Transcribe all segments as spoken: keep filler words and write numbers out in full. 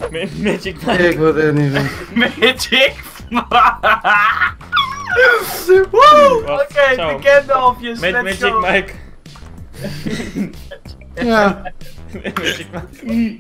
Magic Mike. Ik wil dit niet doen. Magic Woe! Oké, okay, de Gandalfjes, Met let's Magic go. Mike. Ja. Magic Mike.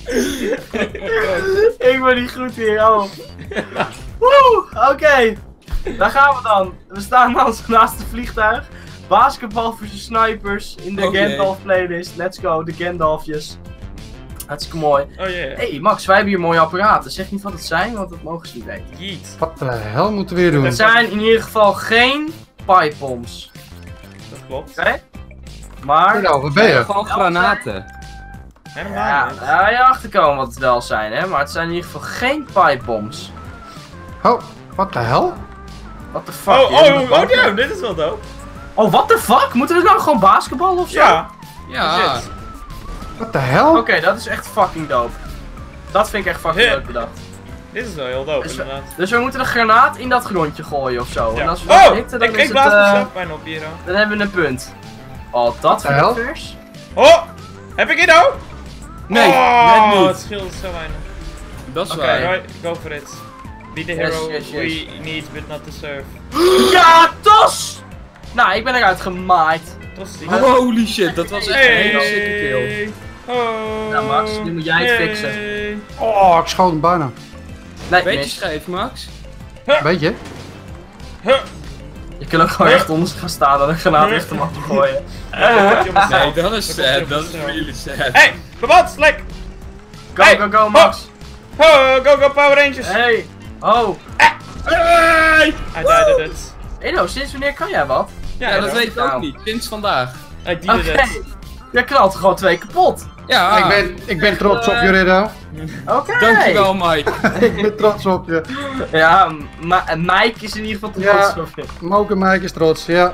Ik ben niet goed hier, oh. Woe! Oké, okay. Daar gaan we dan. We staan naast, naast het vliegtuig. Basketbal versus snipers in de Okay. Gandalf playlist. Let's go, de Gandalfjes. Hartstikke mooi. Oh yeah. Hey Max, wij hebben hier mooie apparaten. Zeg niet wat het zijn, want dat mogen ze niet weten. Yeet. Wat de hel moeten we hier doen? Het zijn in ieder geval geen pipebombs. Dat klopt. Oké? Okay? Maar... Nou, wat ben je? Gewoon granaten. Helemaal Ja, niet. daar je achterkomen wat het wel zijn, hè? Maar het zijn in ieder geval geen pipebombs. Oh, wat de hel? What the fuck? Oh, Je hebt oh, een oh, bank- damn, dit is wel dope. Oh, what the fuck? Moeten we nou gewoon basketbal of zo? Ja. Ja. Shit. Wat de hel? Oké, okay, dat is echt fucking dope. Dat vind ik echt fucking Hip. leuk bedacht. Dit is wel heel dope, Dus we, inderdaad. dus we moeten een granaat in dat grondje gooien of zo. Ja. En als we dat Oh! hitten, dan Ik, is ik het, blaas eh, mezelf bijna op hier, hoor. dan hebben we een punt. Oh, dat de vind hel? ik vers. Oh! Heb ik het nou? Nee, oh, net niet. het scheelt zo weinig. Dat is Oké. waar. Right, go for it. Be the Yes, hero yes, yes. we need, but not to serve. Ja, tos! Nou, ik ben eruit gemaaid. Tosti. Holy shit, dat was echt een hele sikke kill. Hey! Oh! Nou, Max, nu moet jij het Hey. fixen. Oh, ik schoot hem bijna. Nee, Beetje mis. scheef, Max. Weet je? Huh. Je kunt ook gewoon echt onder gaan staan en een granaat echt hem af te gooien. Nee, dat is sad. Dat is really sad. Hey! Bewand, slek! Go, Hey, go, go, Max. Oh, go, go, Power Rangers! Hey. Oh. Hey! I died at it. Edo, sinds wanneer kan jij wat? Ja, dat know. weet ik ook Nou. niet. Sinds vandaag. I did Oké. it. Jij knalt er gewoon twee kapot. Ja, Ik, ben, ik ben trots op je, Riddo. Oké. dankjewel Mike. Ik ben trots op je. Ja, Ma Mike is in ieder geval Ja. trots op je. Moke Mike is trots, ja.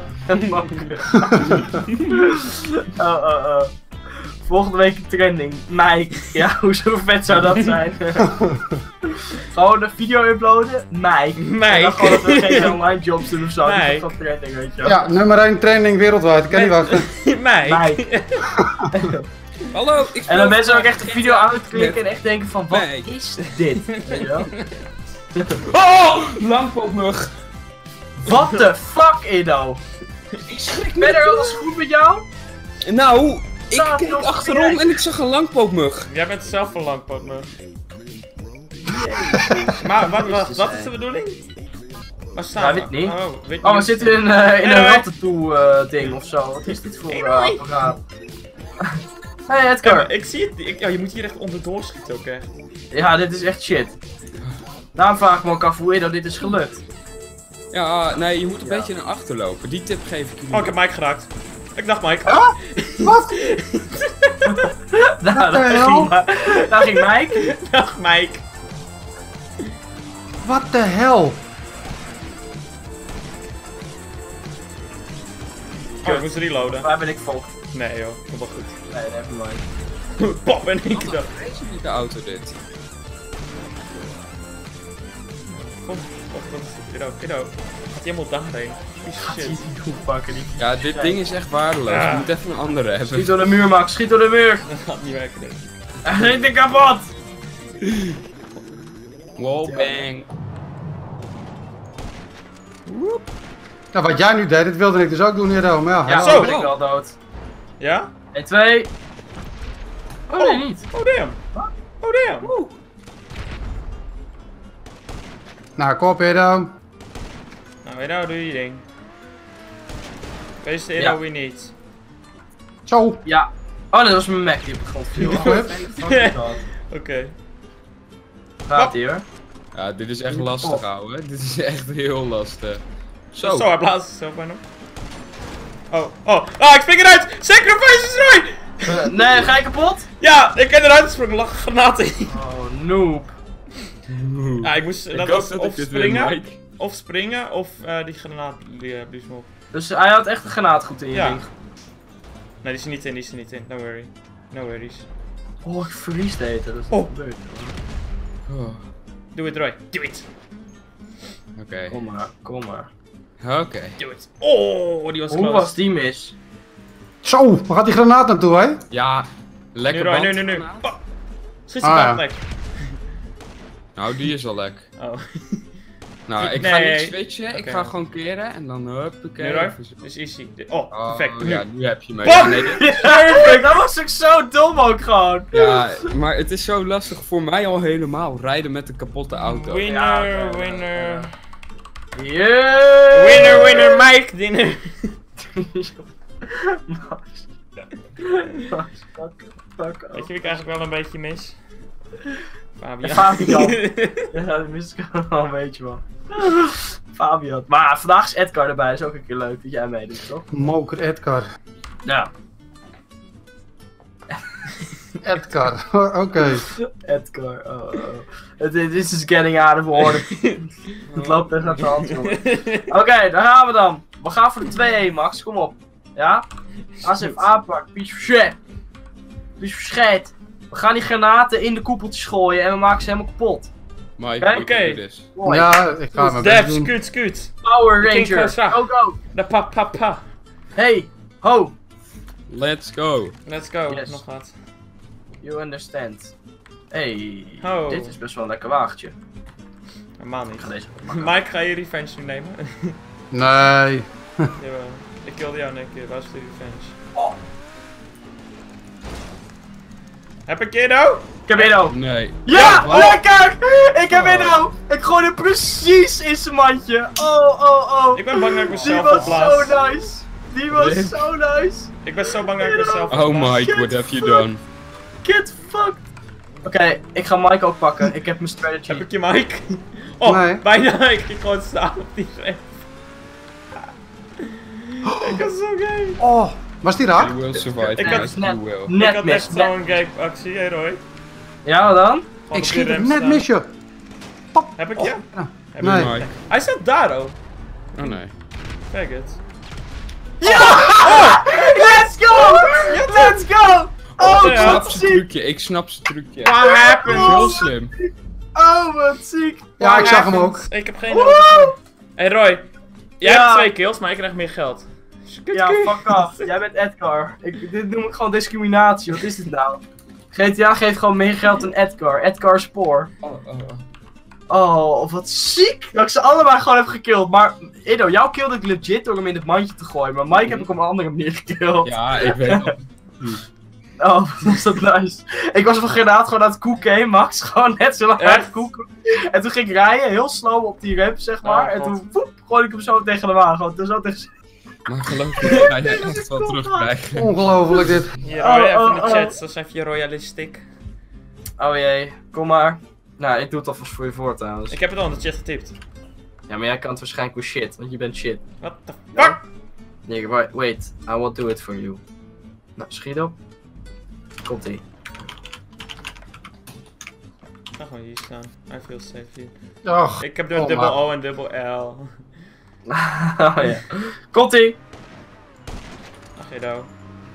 oh, oh, oh. Volgende week een trending. Mike. Ja, hoezo vet zou dat zijn? Gewoon een video uploaden. Mike. Mike. En dan gewoon dat we geen online jobs doen of zo. Mike. Dat is van trending, weet je wel. Ja, nummer één training wereldwijd. Ik kan niet wachten. Mij. Mike. Hallo, ik En dan mensen ook echt een video aan het klikken en echt denken van, wat Mike. is dit? Weet je wel? Oh! Langpootmug. What the fuck, Edo? Ik schrik Ben er alles goed met jou? Nou, ik Staat keek nog achterom direct. en ik zag een langpootmug. Jij bent zelf een langpoot, man. Maar wat, wat, wat is de bedoeling? Waar staan Ja, we? weet niet. Oh, weet Oh, we niet. zitten in, eh, in een Hey. ratatouille eh, ding of zo. Wat is dit voor Hey, uh, hoi. apparaat? Hey Ja, Edgar. maar ik zie het. Ik, ja, je moet hier echt onderdoor schieten ook echt. Ja, dit is echt shit. Daarom vraag ik me ook af hoe Edo dit is gelukt. Ja, nee, je moet een beetje naar achter lopen. Die tip geef ik jullie. Oh, ik heb Mike geraakt. Ik dacht Mike. Ah, wat? Nou, daar hel? ging, Ma- daar ging Mike. Dag Mike. Wat de hel? Oh, ik moest reloaden. Waar ben ik vol? Nee joh, komt wel goed. Nee, nevermind. Pop en één keer dood. Weet je niet de auto dit? Kom, wacht, wat is dit? Kiddo, kiddo. Gaat hij helemaal daarheen? Piece of shit. Hoe pakken die? Ja, dit ding is echt waardeloos. Ja. Je moet even een andere Schiet hebben. door de muur, Max. Schiet door de muur. Dat gaat niet werken denk ik. Hij ging er kapot. Wallbang. Nou, wat jij nu deed, dat wilde ik dus ook doen, Riddo. Maar ja, Ja, hallo. zo Zo. ben ik wel dood. Ja? één, twee. Oh, nee, niet. Oh damn. Oh damn. Nou, kom op, Riddo. Nou, weet nou, doe je ding. Wees de Ja. hero we need. Zo. Ja. Oh, nee, dat was mijn Mac die op de grond viel. Goed. Oké. Gaat ie hoor. Ja, dit is echt lastig, ouwe. Dit is echt heel lastig. Zo, Zo. Zo hij blaast zichzelf bijna. Oh, oh. Ah, ik spring eruit! Sacrifice destroy! Uh, nee, ga je kapot? Ja, ik ben eruit gesprongen, lag een granaat in. Oh, noob. Ja, ik moest, Ik dat hoop was dat of ik dit win, springen, Mike. of springen, of uh, die granaat die, uh, blies me op. Dus hij had echt een granaat goed in je Ja. ding. Nee, die is er niet in, die is er niet in. No worry. No worries. Oh, ik verlies te eten. Dat is Oh. gebeurd. Oh, Doe het, Roy. Doe het. Oké. Kom maar, kom maar. Oké. Doe het. Oh, die was Hoe close. was die mis? Zo, waar gaat die granaat naartoe, hè? Ja, lekker Nu, Roy, nu, band. nu, nu. Oh. Schiet Ah, ze ja. daar gelijk. Nou, die is al lek. Oh. Nou, ik Nee. ga niet switchen, ik Oké. ga gewoon keren en dan huppakee. Nu Roy? even zo. Dus easy. Oh, Oh, perfect. ja, nu heb je me. Bam! Ja, nee, dit- Perfect, dat was ook zo dom ook gewoon. ja, maar het is zo lastig voor mij al helemaal, rijden met een kapotte auto. Winner, Ja, oké, winner. Yeah! Winner, winner, Mike, dinner. Nice. Nice. Fuck, fuck off. Weet je wie ik eigenlijk wel een beetje mis? Fabian. Fabian. Ja, dat mis ik wel een beetje man. Fabian. Maar vandaag is Edgar erbij, is ook een keer leuk dat jij meedoet, toch? Moker Edgar. Ja. Edgar, oké. Edgar, oh oh. This is getting out of order. Het loopt echt naar de hand, jongen. Oké, daar gaan we dan. We gaan voor de twee-een, Max, kom op. Ja? Als je even aanpakt, piece of shit. Piece of shit. We gaan die granaten in de koepeltjes gooien en we maken ze helemaal kapot. Mike, Oké. we kunnen this. Mooi. Ja, ik ga mijn best Dab, doen. scoot, scoot. Power King Ranger, Cobra. go go. De pa pa pa. Hey, ho. Let's go. Let's go. Yes. Nog wat. You understand. Hey, Ho. dit is best wel een lekker wagentje. Helemaal Ik niet. ga deze oppakken. Mike, ga je revenge nu nemen? Nee. Jawel. Ik kilde jou een keer. Waar is de revenge? Oh. Heb ik kiddo? Ik heb Edo. Nee. Ja, wat? lekker! Ik heb Oh. Edo. Ik gooi hem precies in zijn mandje. Oh, oh, oh. Ik ben bang dat ik Die mezelf was opblaas. zo nice. Die was Rip. zo nice. Ik ben zo bang dat ik mezelf Oh opblaas. Mike, what have you done? Get fucked. Oké, ik ga Mike ook pakken. Ik heb mijn strategy. Heb ik je Mike? Oh, Nee. bijna. Ik ging gewoon staan op die vent. Ik was zo gay. Oh, was die raak? You will survive, Ik had- yes, you will. Ik Net had mis. echt Net. zo'n gay actie, hé Roy. Ja, wat dan? Gewoon op Ik die schiet rem het net staan. mis, joh. Heb ik je? Ja. Heb Nee. ik- Mike. Hij staat daar, oh. Oh nee. Faggot. Ja! Let's go! Let's go! Oh, Ja. Ik snap wat zijn ziek! trucje, ik snap zijn trucje. What Dat is happened? heel slim. Oh, wat ziek! Ja, ik zag hem ook. Ik heb geen Woe! nodig. Hé Roy, jij Ja. hebt twee kills, maar ik krijg meer geld. Ja, fuck off. Jij bent Edgar. Ik, dit noem ik gewoon discriminatie. Wat is dit nou? G T A geeft gewoon meer geld dan Edgar. Edgar Spoor. Oh, oh, oh. Oh, wat ziek! Dat ik ze allebei gewoon heb gekilld. Maar, Edo, jou killde ik legit door hem in het mandje te gooien. Maar Mike heb ik op een andere manier gekilld. Ja, ik weet het. Oh, wat was dat nice. Ik was van granaat gewoon aan het koeken, hè, Max. Gewoon net zo lang aan het Echt? koeken. En toen ging ik rijden, heel slow op die ramp, zeg maar. Oh, en God. toen woep, gooide ik hem zo tegen de wagen. Gewoon zo tegen Maar geloof me, ga je echt wel terugkrijgen. Ongelooflijk dit. Hier Roy, Oh, even in oh, de oh. chat, dat is even je royalistic. Oh jee, kom maar. Nou, ik doe het alvast voor je voor trouwens. Ik heb het al in de chat getypt. Ja, maar jij kan het waarschijnlijk wel shit, want je bent shit. What the fuck? Nee, wait, wait, I will do it for you. Nou, schiet op. Komt ie. Ga gewoon hier staan. I feel safe hier. Och, Ik heb door Oh, dubbel maar. O en dubbel L. Oh ja. Komt ie! Ach, Edo.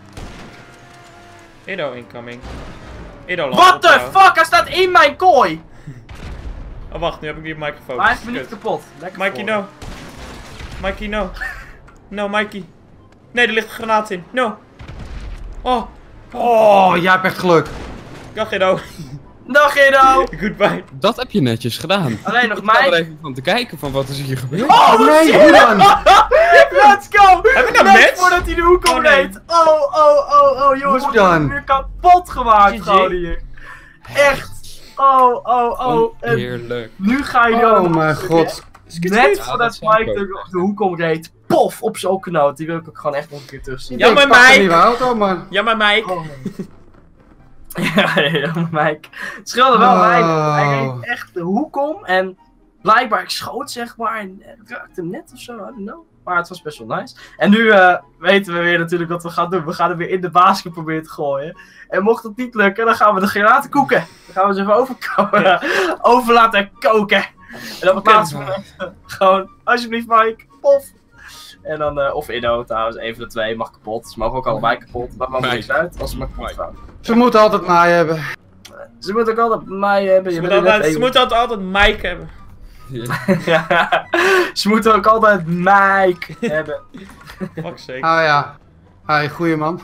Edo incoming. Edo land What the opbouwen. fuck, hij staat in mijn kooi! Oh wacht, nu heb ik die microfoon. Maar hij is me niet Kut. kapot. Lekker Mikey, voor. no. Mikey, no. No, Mikey. Nee, er ligt een granaat in. No. Oh. oh, jij hebt echt geluk. Dag, Edo. Dag Edo! Goodbye. Dat heb je netjes gedaan. Alleen nog Ik sta er mij. even van te kijken van wat is hier gebeurd. Oh, nee, hoe dan? Let's go! Heb ik nou Net match? voordat hij de hoek Oh, nee. omreed. Oh, oh, oh, oh, jongens. Hoe We worden dan? weer kapot gemaakt G G. gewoon hier. Echt. Oh, oh, oh. En Heerlijk. nu ga je Oh allemaal mijn stukken. god. Skut, Net skut. voordat Ja, dat Mike zou ik de, de hoek omreed. Pof, op zijn okkennoot. Die wil ik ook gewoon echt nog een keer terugzien. Ja, maar ik pak een Mike. nieuwe auto, man. Ja, maar Mike. Oh. Ja, ja, Mike. Het scheelde wel Oh. weinig. Hij reed echt de hoek om en blijkbaar ik schoot zeg maar en het raakte hem net of zo, I don't know. Maar het was best wel nice. En nu eh, weten we weer natuurlijk wat we gaan doen. We gaan hem weer in de basket proberen te gooien. En mocht het niet lukken, dan gaan we de granaten koeken. Dan gaan we ze even overkomen. Over laten koken. En op het Oké. laatste moment gewoon, alsjeblieft Mike, pof. En dan, eh, of Edo trouwens, een van de twee mag kapot. Ze mogen ook allebei kapot. Maar maakt Mike. niks uit als ze maar kapot Mike. gaan. Ze moeten altijd mij hebben. Ze moeten ook altijd mij hebben. Ze Je moeten bent altijd, net ze moeten altijd, altijd Mike hebben. Ja. Ze moeten ook altijd Mike hebben. Fuck sake. Ah ja. Hi, goeie man.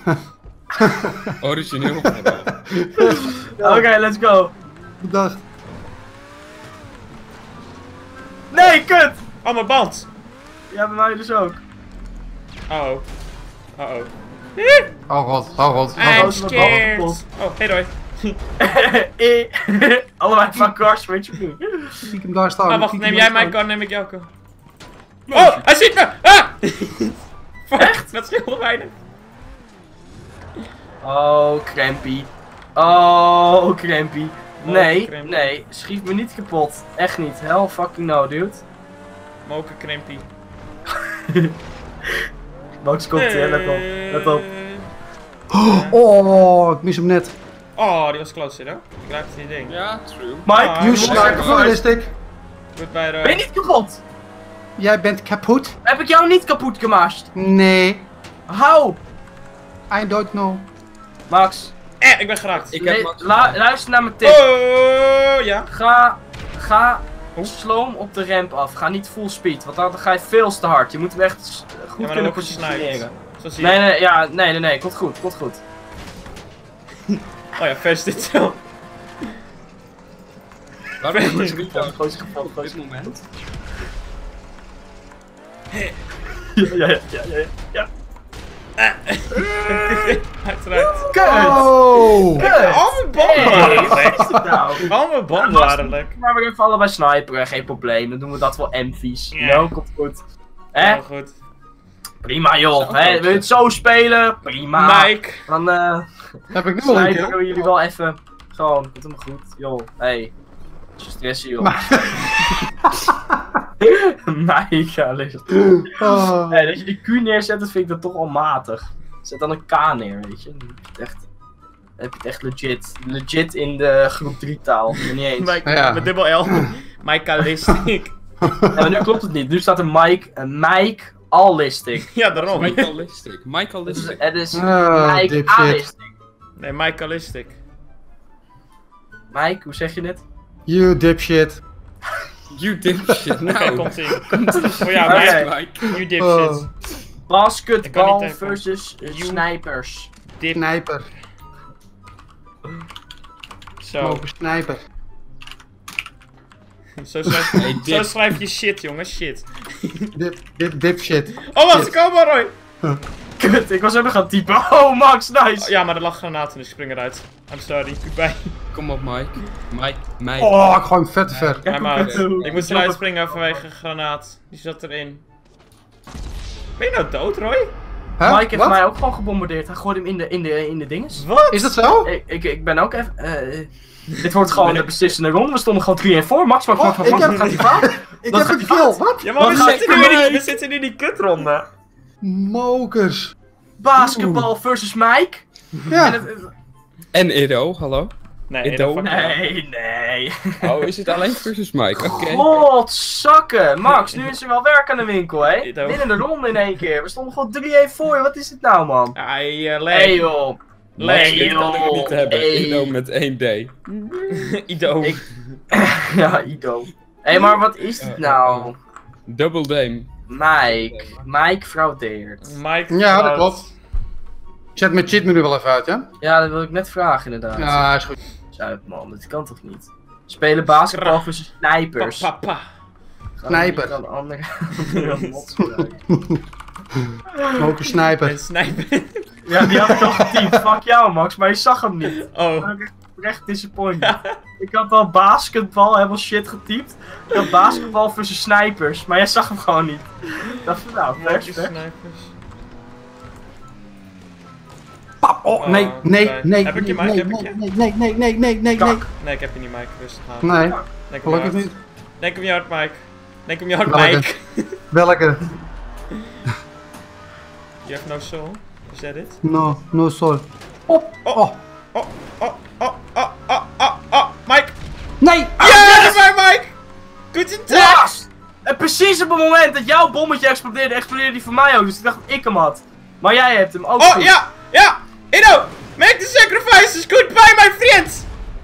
Origineel. Oké, let's go. Dag. Nee, kut! Oh, mijn band. Ja, bij mij dus ook. Uh oh. Uh oh. Oh god, oh god, oh I'm god. scared. kapot. Oh, hey Roy. Eh, Allebei van Cars, weet je niet. Zie ik hem daar staan? Ah, wacht, Zie ik neem hem jij daar mijn staan? kar, neem ik jouw kar. Oh, hij ziet me! Ah! Echt? Dat scheelt weinig. Oh, Crampy. Oh, Crampy. Nee, Crampy. nee, schiet me niet kapot. Echt niet. Hell fucking no, dude. Moken Krimpy. Max komt hier, let op. Let op. Oh, ik mis hem net. Oh, die was close, hè? Ik raakte die ding. Ja, true. Mike, Ah, You je sniper moet- realistic. Goodbye Roy. ben je niet kapot? Jij bent kapot? Heb ik jou niet kapot gemaakt? Nee. Hou! I don't know. Max, Eh, ik ben geraakt. Ik heb le- Max la- geraakt. luister naar mijn tip. Oh, ja. Ga, ga Oeh. sloom op de ramp af. Ga niet full speed, want dan ga je veel te hard. Je moet hem echt s- goed Ja, maar dan kunnen word je gesniped. positioneren. Zo zie je. Nee, nee, ja, nee, nee, nee, komt goed, komt goed. Oh ja, vers dit zo. Waarom is het Gooi niet ze aan kapot, gooi op dit moment? Ja, ja, ja, ja, ja, ja. Uiteraard. Kut! Oh! Kut! Al mijn banden Hey, waren wat lek. is dit nou? Al mijn banden Ja, waren lek. Maar we even allebei sniperen, geen probleem. Dan doen we dat wel envies. Ja. No, komt goed. Hè? Oh, goed. Prima joh. Zo, Hè? Wil je het zo spelen? Prima. Mike. Dan eh Heb ik nu al een sniperen we keer? jullie wel even. Gewoon, komt helemaal goed. Joh, hey. Je stressen joh. Mega licht. Oh. Nee, dat je die Q neerzet, dat vind ik dan toch al matig. Zet dan een K neer, weet je. Dan heb je het echt, dan heb je het echt legit. Legit in de groep drie taal. Maar niet eens. Mike Ja. met dubbel L. Mikealistic. Ja, maar nu klopt het niet. Nu staat er Mike, een Mike Allistic. Ja, daarom. Michaelistic. Michaelistic. Het is Ah, Mike dipshit. Allistic. Nee, Mikealistic. Mike, hoe zeg je dit? You dipshit. You dipshit. Oké, Nou. komt ie. Oh ja, Oké. Mike. Mike. You Oh. dipshit. Ik kan Basketbal niet typen. versus You- snipers. Dip. Knijper. Zo. Mogen snijper. Zo schrijf, Hey, zo dip. schrijf je shit, jongen. Shit. Dip, dip, dipshit. Oh, wacht. Kom maar, Roy. Kut, ik was even gaan typen. Oh, Max, nice! Ja, maar er lag granaten, dus ik spring eruit. I'm sorry. Goodbye. Kom op, Mike. Mike. Mike. Oh, ik gooi hem vet te ver. Kijk I'm hoe out. kut, hoe- Ik moest eruit springen vanwege een granaat. Die zat erin. Ben je nou dood, Roy? Huh? Mike heeft Wat? mij ook gewoon gebombardeerd. Hij gooide hem in de, in de, in de dinges. Wat? Is dat zo? Ik, ik, ik ben ook even... eh, dit wordt gewoon de beslissende ronde. We stonden gewoon drie één voor. Max, Max, Max, Oh, Max, ik Max, heb- gaat hij fout? Ik Wat heb gaat een die kill. fout? Wat? Ja, maar we Wat zitten, gaat nu in Mike? die, we zitten nu in die kutronde. Mokers. Basketbal versus Mike. En Ja. het- En Edo, hallo. Nee, Edo? dat fuck wel. nee, nee. Oh, is het alleen versus Mike? Oké. Godzakken. Max, nu is er wel werk aan de winkel, hè? Dit ook. Winnen de ronde in één keer. We stonden gewoon drie één voor. Wat is dit nou, man? Ja, hij uh, Hey, leg. joh. Leg. Nee, Dit kan ik niet hebben. Hey. Edo met één D. Ido. Ik- Ja, Ido. Hé, hey, maar wat is dit nou? Double Dame. Mike. Mike fraudeert. Mike. Ja, dat Cloud. klopt. Zet mijn cheatmenu wel even uit, ja? Ja, dat wil ik net vragen, inderdaad. Ja, is goed. Zuid, man. Dat kan toch niet? Spelen basketbal Skra. versus snipers. Pa, pa, pa. Gaan Sniper. we niet aan andere- andere mods gebruiken? Mogen snijper. En sniper. Ja, die had ik al geteamd. Fuck jou, Max, maar je zag hem niet. Oh. Ik ben echt, echt disappointed. Ik had al basketbal, helemaal shit getypt. Ik had basketbal versus snipers, maar jij zag hem gewoon niet. Dat is nou, vers, Mokjes vers. snipers. Pap, oh, nee, nee, oké. nee, Heb ik je nee, mic? nee, Heb ik je? nee, nee, nee, nee, nee, nee, nee. Kak. Nee, ik heb je niet, Mike. Rustig aan. Nee, Denk om je gelukkig hart. niet. Denk om je hart, Mike. Denk om je hart, Welke? Mike. Welke? You have no soul. Is that it? No, no soul. Oh, Oh, oh, oh, oh, oh, oh, oh, oh, Mike. nee! Ja, dat is mij, Mike. Goed in tijd. Yes! En precies op het moment dat jouw bommetje explodeerde, explodeerde die voor mij ook. Dus ik dacht dat ik hem had. Maar jij hebt hem ook Oh, goed. ja, ja. Ido, make the sacrifices. Goodbye, my friends.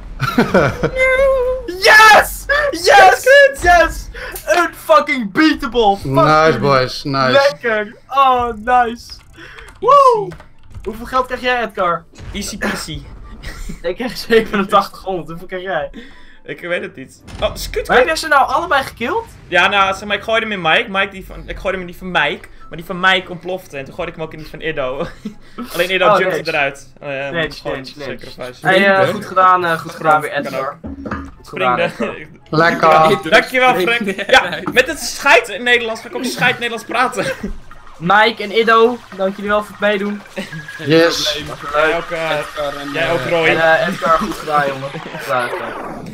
Yes! Yes! Yes! Unfucking beatable! Fuck Nice jullie. boys, nice. Lekker! Oh, nice! Woe! Hoeveel geld krijg jij, Edgar? Easy peasy. Ik krijg zevenentachtig honderd. Hoeveel krijg jij? Ik weet het niet. Oh, scoot. Maar heb jij ze nou allebei gekillt? Ja, nou, zeg maar, ik gooide hem in Mike. Mike die van, ik gooide hem in die van Mike. Maar die van Mike ontplofte. En toen gooide ik hem ook in die van Iddo. Alleen Iddo Oh, jumpte nee. eruit. Oh, ja, Nee, gewoon nee, nee. sacrifice. Hey, eh, hè? goed gedaan, eh, goed gedaan weer Kan Edgar. Goed gedaan, Edgar. Spring Lekker. Dankjewel, Frank. Ja, met het scheid in Nederlands ga ik ook scheid Nederlands praten. Mike en Iddo, dank jullie wel voor het meedoen. Yes. Was wel Jij leuk. ook, eh, Edgar en, jij eh, ook, Roy. En eh, Edgar, goed gedaan jongen. Goed gedaan, Edgar.